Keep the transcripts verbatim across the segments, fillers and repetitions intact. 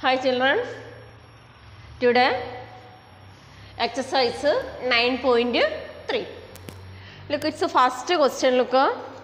Hi children, today exercise nine point three. Look, it's the first question. Look,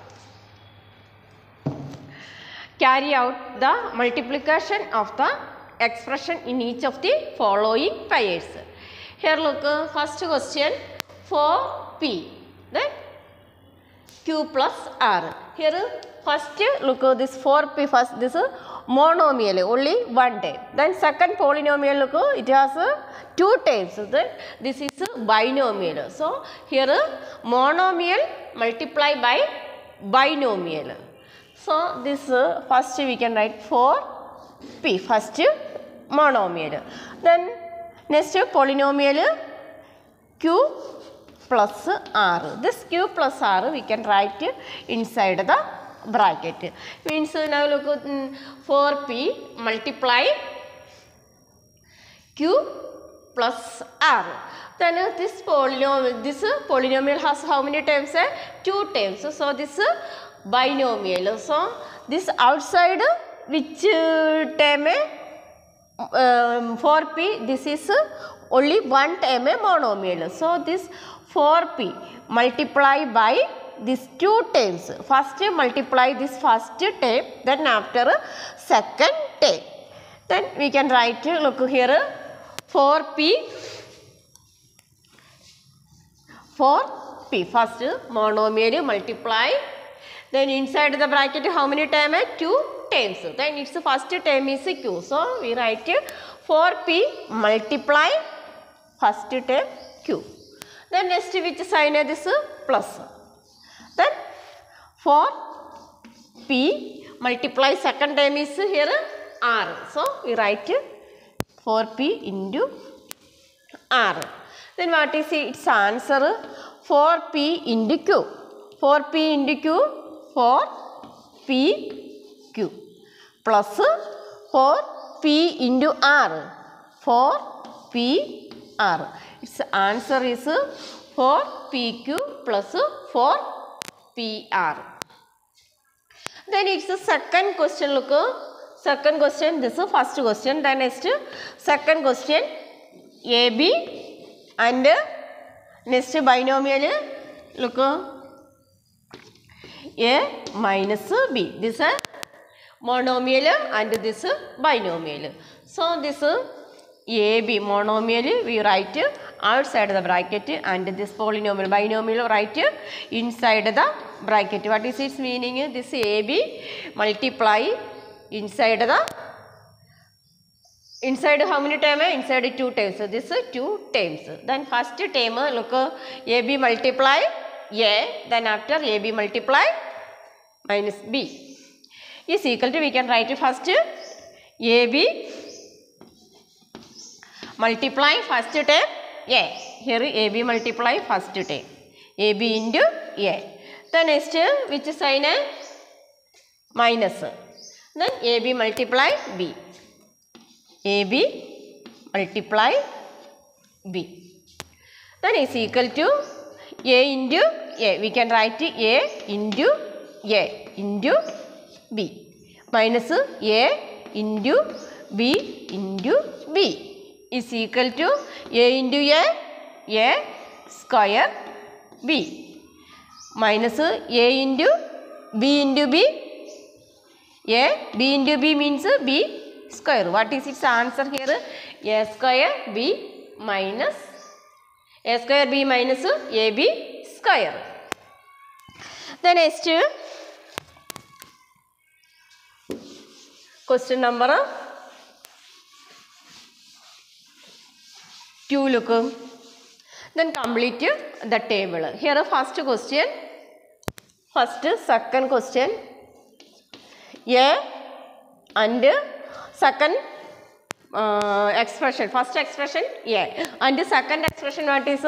carry out the multiplication of the expression in each of the following pairs. Here look, first question for P, then Q plus R. Here first look, this four P first, this is monomial, only one time. Then second polynomial, look, it has two times. Then this is binomial. So here monomial multiply by binomial. So this uh, first we can write four P, first monomial. Then next polynomial Q plus R. This Q plus R we can write inside the bracket. Means now look at four P multiply Q plus R. Then this polynomial, this polynomial has how many times? Two times. So this binomial. So this outside which term um, four P, this is only one term monomial. So this four P multiply by these two terms. First multiply this first term, then after second term. Then we can write, look here, four P, four P. First monomial multiply. Then inside the bracket how many terms? Two terms. Then its first term is Q. So we write four P multiply first term Q. Then next which sign is this plus. Then four P multiply second term is here R. So we write four P into R. Then what is its answer? four P into Q. four P into Q, four P Q plus four P into R, four P R. Its answer is four P Q plus four P R. Then it's the second question. Look, second question, this is first question. Then next second question, A B and next binomial, look, A minus B. This is monomial and this is binomial. So this A B monomial we write outside the bracket and this polynomial binomial write inside the bracket. What is its meaning? This A B multiply inside the inside how many times? Inside two times. So this is two times. Then first term, look, A B multiply A, then after A B multiply minus B is equal to, we can write first A B multiply first term A. Here A B multiply first term A B into A. Then next which sign? Minus. Then A B multiply B. A B multiply B. Then is equal to A into A. We can write A into A into B minus A into B into B is equal to A into A, A square B minus A into B into B, A B into B means B square. What is its answer here? A square B minus A square B minus A B square. The next question number two, look. Then complete the table. Here first question, first second question, A and second uh, expression, first expression A and the second expression what is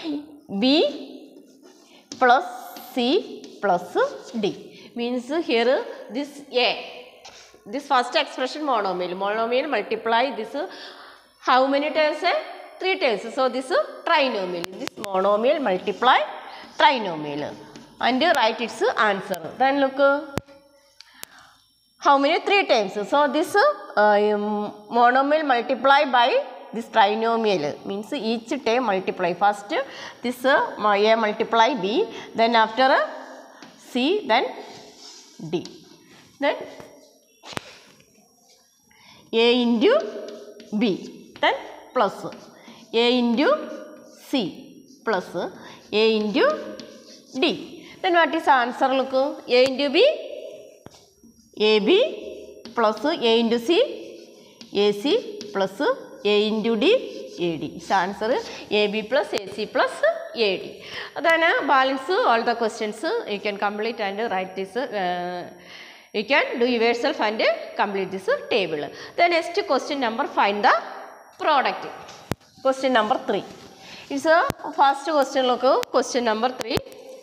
B plus C plus D. Means here this A, this first expression monomial, monomial multiply this how many times? Three times. So this is trinomial. This monomial multiply trinomial and write its answer. Then look, how many? Three times. So this uh, um, monomial multiply by this trinomial means each term multiply. First this uh, a multiply b, then after uh, c, then d, then a into b, then plus a into c plus a into d. Then what is the answer? Look, a into b, ab plus a into c, ac plus a into d, ad. This answer is ab plus ac plus ad. Then uh, balance all the questions you can complete and write this. Uh, you can do yourself and complete this table. The next question number, find the product. Question number three. It's a first question. Look, question number three.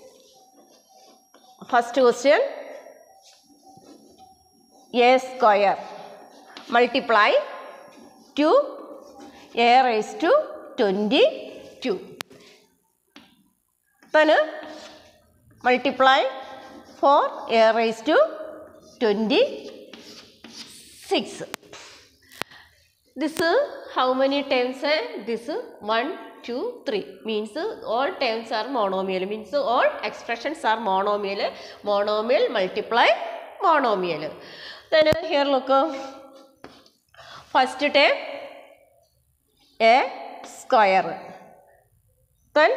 First question, a square multiply two a raised to twenty-two. Then multiply four a raised to twenty-six. This how many times? This one, two, three. Means all terms are monomial. Means all expressions are monomial. Monomial multiply monomial. Then here look. First term a square. Then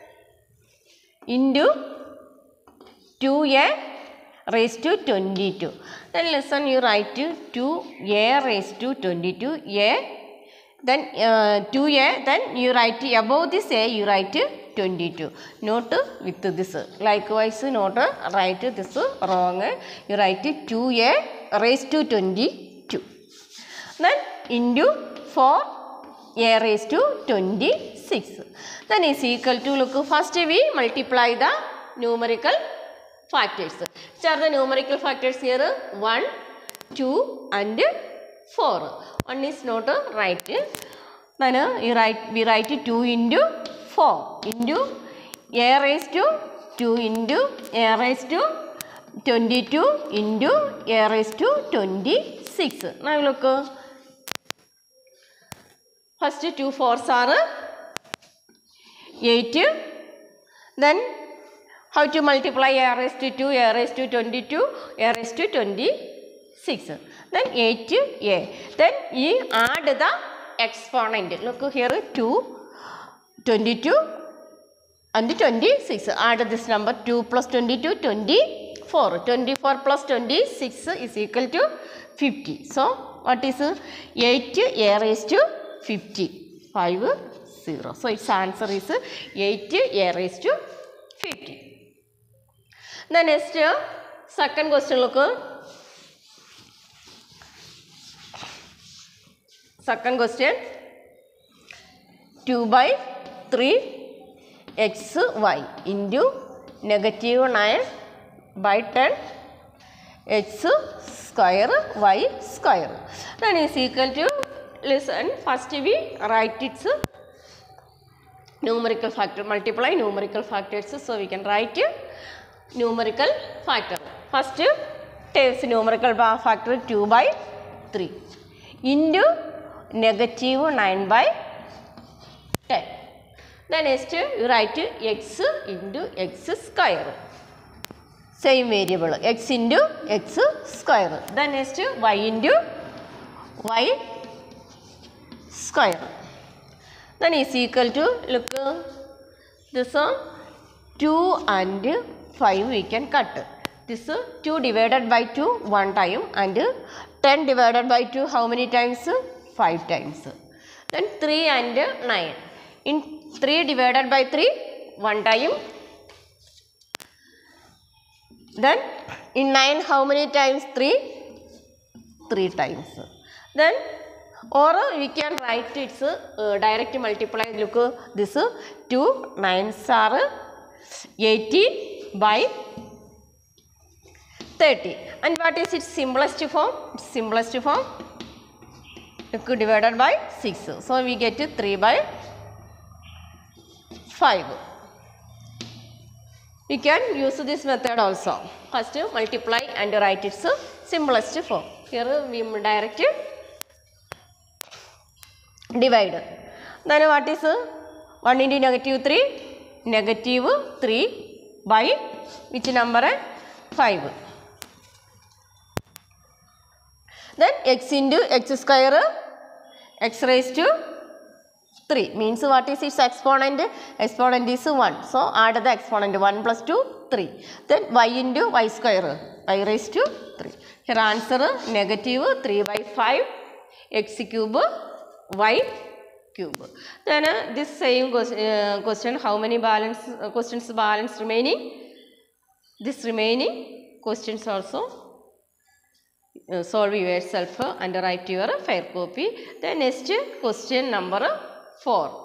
into two a raised to twenty-two. Then listen, you write two a raised to twenty-two. A, then uh, two a, then you write above this a, you write twenty-two. Note with this. Likewise, note write this wrong. You write two a raised to twenty-two. Then into four a raised to twenty-six. Then is equal to, look, first we multiply the numerical factors. Which are the numerical factors here? one, two and four. One is not right. Then you write, we write two into four into a raised to two into a raised to twenty-two into a raised to twenty-six. Now look. First two fours are eight. Then how to multiply a raised to two, a raised to twenty-two, a raised to twenty-six. Then eight a. Then you add the exponent. Look here, two, twenty-two and twenty-six. Add this number, two plus twenty-two, twenty-four. twenty-four plus twenty-six is equal to fifty. So what is eight a raised to fifty? five, zero. So its answer is eight a raised to fifty. The next, second question, look. Second question, two by three x y into negative nine by ten x square y square. Then is equal to, listen, first we write its numerical factor, multiply numerical factors. So we can write numerical factor. First takes numerical factor two by three into negative nine by ten. Then next you write x into x square. Same variable, x into x square. Then next y into y square. Then is equal to, look, this two and five we can cut. This two divided by two one time, and ten divided by two how many times? five times. Then three and nine. In three divided by three one time. Then in nine how many times? three? three times. Then or we can write its uh, direct multiply. Look, this two nines are eighty by thirty. And what is its simplest form? Its simplest form, look, divided by six. So we get three by five. We can use this method also. First multiply and write its simplest form. Here we direct divide. Then what is one into negative three? Negative three by which number? five. Then x into x square, x raised to three means what is its exponent? Exponent is one. So add the exponent one plus two, three. Then y into y square, y raised to three. Here answer negative three by five x cube y cube. Then uh, this same question, uh, question how many balance uh, questions balance remaining? This remaining questions also uh, solve yourself uh, and write your fair copy. Then next question number four.